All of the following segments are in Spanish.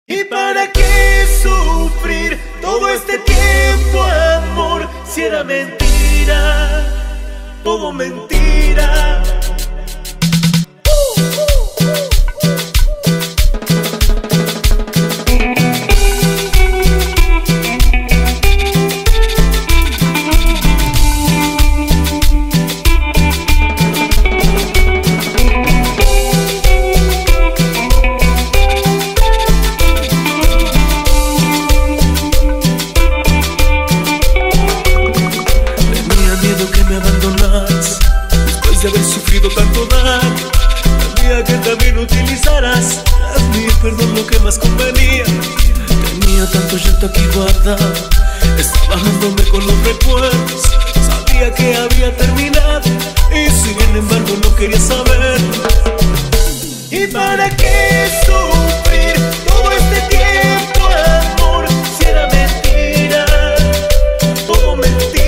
¿Y para qué sufrir todo este tiempo, amor? Si era mentira, todo mentira. Después de haber sufrido tanto daño, temía que también utilizaras mi perdón lo que más convenía. Tenía tanto llanto aquí guardado, estaba bajándome con los recuerdos. Sabía que había terminado y sin embargo no quería saber. ¿Y para qué sufrir todo este tiempo, amor? Si era mentira, todo mentira.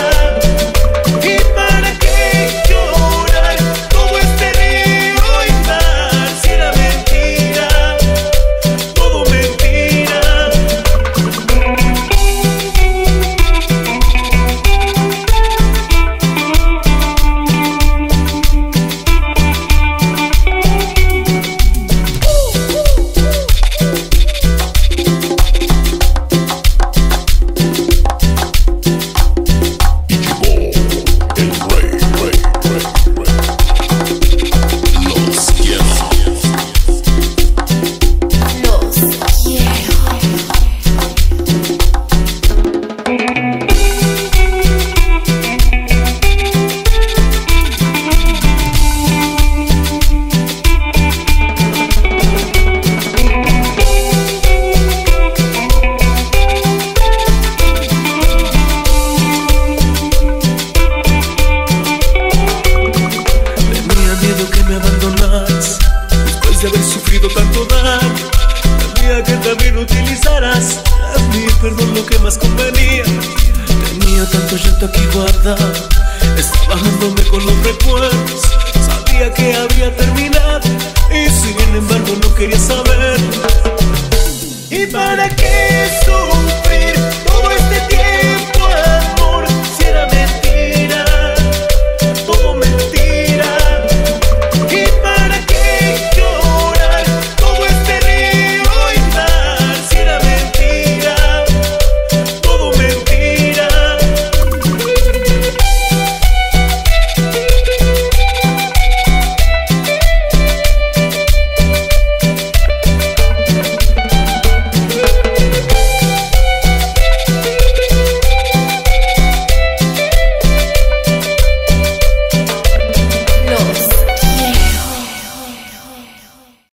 Después de haber sufrido tanto daño, temía que también utilizaras mi perdón lo que más convenía. Tenía tanto llanto aquí guardado, estaba bajándome con los recuerdos. Sabía que había terminado y sin embargo no quería saber.